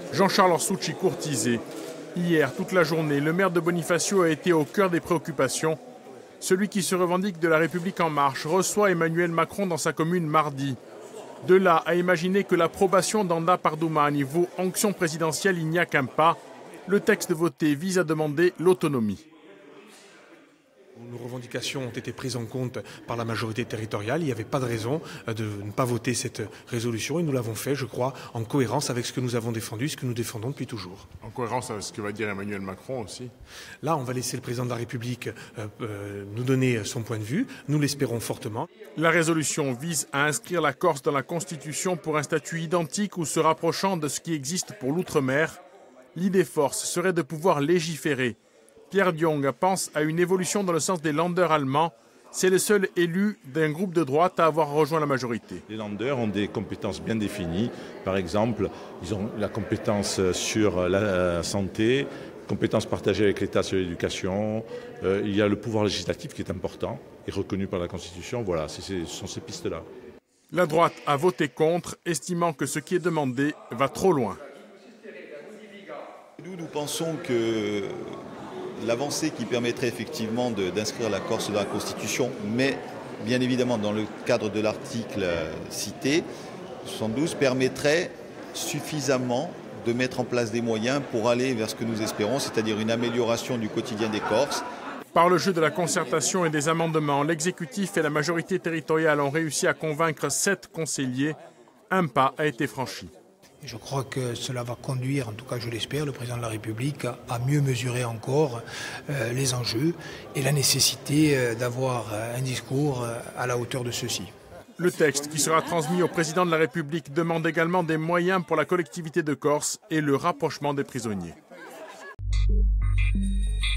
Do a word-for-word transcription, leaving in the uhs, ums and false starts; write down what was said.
Jean-Charles Orsucci courtisé. Hier, toute la journée, le maire de Bonifacio a été au cœur des préoccupations. Celui qui se revendique de la République en marche reçoit Emmanuel Macron dans sa commune mardi. De là à imaginer que l'approbation d'Anda Pardoumani vaut onction présidentielle, il n'y a qu'un pas. Le texte voté vise à demander l'autonomie. Nos revendications ont été prises en compte par la majorité territoriale. Il n'y avait pas de raison de ne pas voter cette résolution et nous l'avons fait, je crois, en cohérence avec ce que nous avons défendu, ce que nous défendons depuis toujours. En cohérence avec ce que va dire Emmanuel Macron aussi. Là, on va laisser le président de la République euh, euh, nous donner son point de vue. Nous l'espérons fortement. La résolution vise à inscrire la Corse dans la Constitution pour un statut identique ou se rapprochant de ce qui existe pour l'outre-mer. L'idée force serait de pouvoir légiférer. Pierre Diong pense à une évolution dans le sens des Länder allemands. C'est le seul élu d'un groupe de droite à avoir rejoint la majorité. Les Länder ont des compétences bien définies. Par exemple, ils ont la compétence sur la santé, compétences partagées avec l'État sur l'éducation. Euh, il y a le pouvoir législatif qui est important et reconnu par la Constitution. Voilà, ce sont ces pistes-là. La droite a voté contre, estimant que ce qui est demandé va trop loin. Nous, nous pensons que l'avancée qui permettrait effectivement d'inscrire la Corse dans la Constitution, mais bien évidemment dans le cadre de l'article cité, soixante-douze, permettrait suffisamment de mettre en place des moyens pour aller vers ce que nous espérons, c'est-à-dire une amélioration du quotidien des Corses. Par le jeu de la concertation et des amendements, l'exécutif et la majorité territoriale ont réussi à convaincre sept conseillers. Un pas a été franchi. Je crois que cela va conduire, en tout cas je l'espère, le président de la République à mieux mesurer encore euh, les enjeux et la nécessité euh, d'avoir un discours euh, à la hauteur de ceux-ci. Le texte qui sera transmis au président de la République demande également des moyens pour la collectivité de Corse et le rapprochement des prisonniers.